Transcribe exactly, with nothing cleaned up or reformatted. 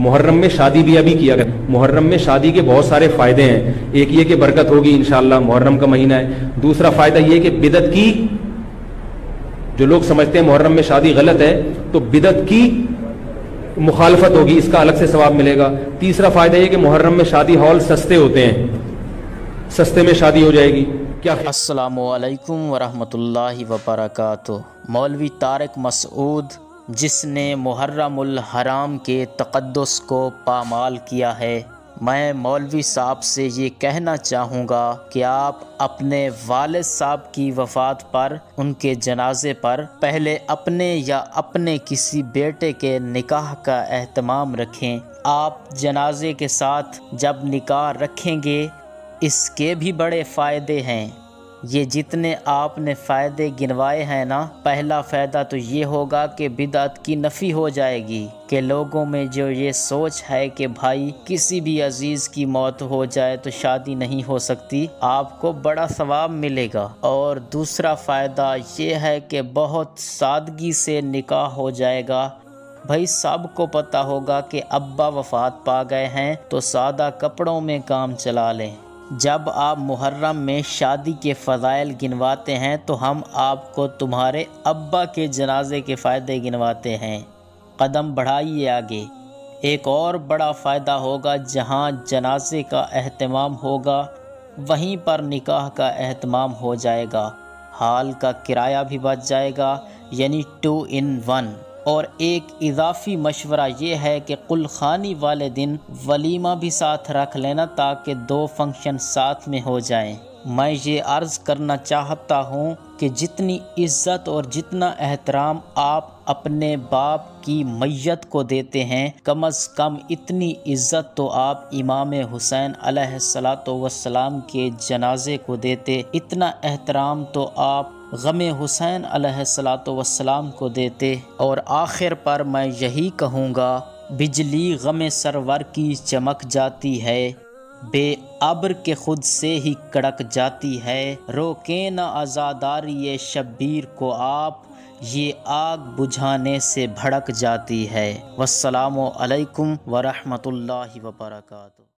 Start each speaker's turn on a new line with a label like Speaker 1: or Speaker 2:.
Speaker 1: मुहर्रम में शादी भी अभी किया गया। मुहर्रम में शादी के बहुत सारे फ़ायदे हैं। एक ये कि बरकत होगी इंशाअल्लाह, मुहर्रम का महीना है। दूसरा फ़ायदा ये कि बिदत की, जो लोग समझते हैं मुहर्रम में शादी गलत है, तो बिदत की मुखालफत होगी, इसका अलग से सवाब मिलेगा। तीसरा फ़ायदा ये कि मुहर्रम में शादी हॉल सस्ते होते हैं, सस्ते में शादी हो जाएगी। क्या
Speaker 2: अस्सलामु अलैकुम वरहमतुल्लाहि वबरकातुहू। मौलवी तारिक मसूद, जिसने मुहर्रमुल हराम के तक़द्दुस को पामाल किया है, मैं मौलवी साहब से ये कहना चाहूँगा कि आप अपने वालिद साहब की वफ़ात पर, उनके जनाजे पर पहले अपने या अपने किसी बेटे के निकाह का एहतमाम रखें। आप जनाजे के साथ जब निकाह रखेंगे, इसके भी बड़े फ़ायदे हैं। ये जितने आपने फ़ायदे गिनवाए हैं ना, पहला फ़ायदा तो ये होगा कि बिदअत की नफ़ी हो जाएगी, कि लोगों में जो ये सोच है कि भाई किसी भी अजीज़ की मौत हो जाए तो शादी नहीं हो सकती, आपको बड़ा सवाब मिलेगा। और दूसरा फ़ायदा ये है कि बहुत सादगी से निकाह हो जाएगा। भाई सबको पता होगा कि अब्बा वफ़ात पा गए हैं तो सादा कपड़ों में काम चला लें। जब आप मुहर्रम में शादी के फ़ज़ाइल गिनवाते हैं तो हम आपको तुम्हारे अब्बा के जनाजे के फ़ायदे गिनवाते हैं। कदम बढ़ाइए आगे। एक और बड़ा फ़ायदा होगा, जहां जनाजे का एहतमाम होगा वहीं पर निकाह का एहतमाम हो जाएगा। हाल का किराया भी बच जाएगा, यानी टू इन वन। और एक इजाफ़ी मशवरा ये है कि कुलखानी वाले दिन वलीमा भी साथ रख लेना, ताकि दो फंक्शन साथ में हो जाएं। मैं ये अर्ज़ करना चाहता हूँ कि जितनी इज़्ज़त और जितना एहतराम आप अपने बाप की मैयत को देते हैं, कम अज़ कम इतनी इज़्ज़त तो आप इमाम हुसैन अलैहिस्सलातु वस्सलाम के जनाजे को देते, इतना एहतराम तो आप गमे हुसैन अलैहिस्सलातु वस्सलाम को देते। और आखिर पर मैं यही कहूँगा, बिजली गमे सरवर की चमक जाती है, बेअब्र के खुद से ही कड़क जाती है। रोके न आज़ादारी शब्बीर को आप, ये आग बुझाने से भड़क जाती है। वस्सलामु अलैकुम वरहमतुल्लाहि वबरकातुहू।